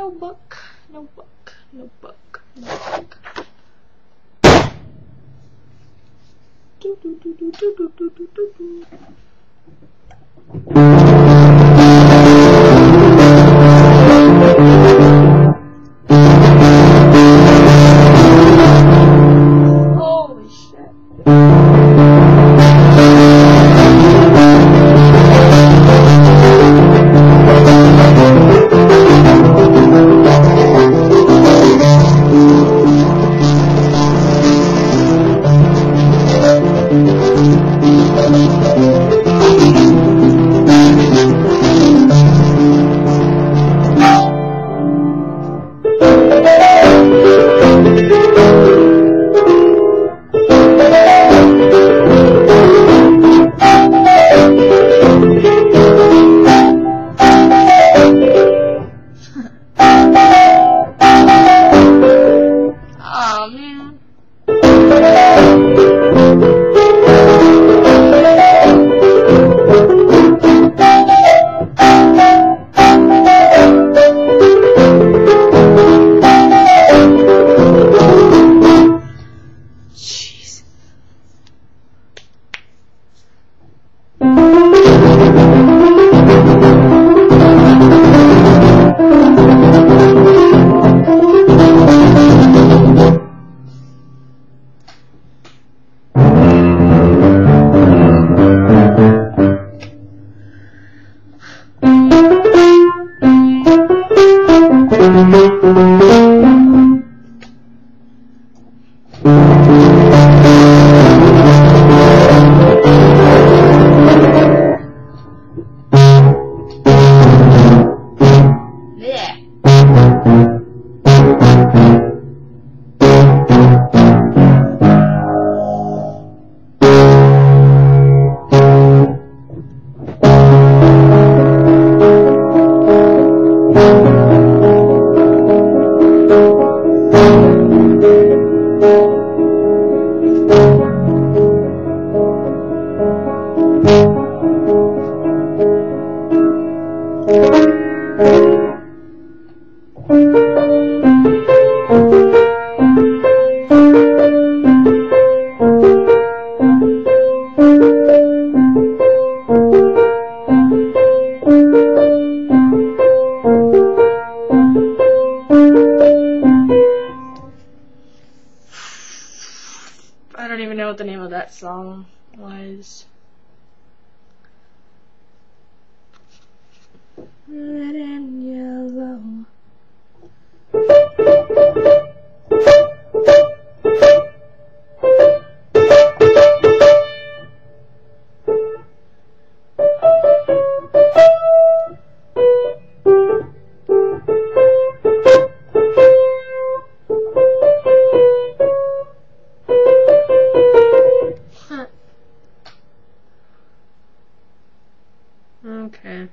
no book, no book, no book, no book. Do, do, do, do, do, do, do, do, do, do. Holy shit. Oh man. Jeez. Yeah. I don't even know what the name of that song was. Red and yellow. Okay.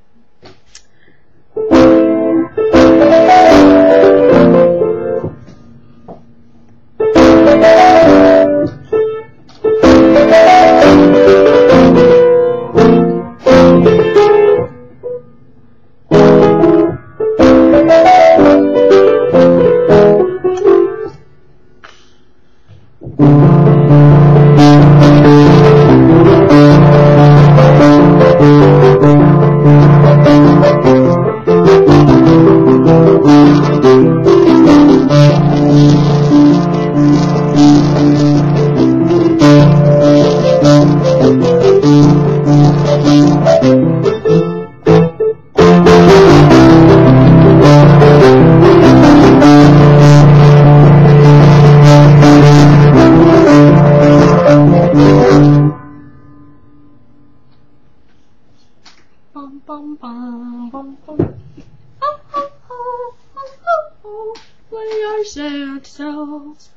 Bum bum bum bum bum. Oh, oh, oh, oh, oh, oh. We are sad souls.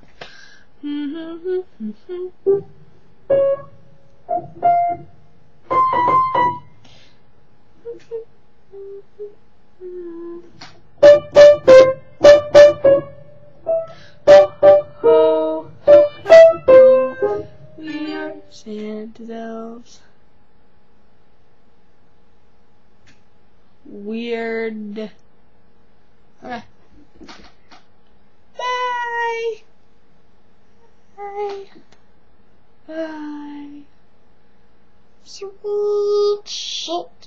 We are Santa elves. Weird. Okay. Sweet shit.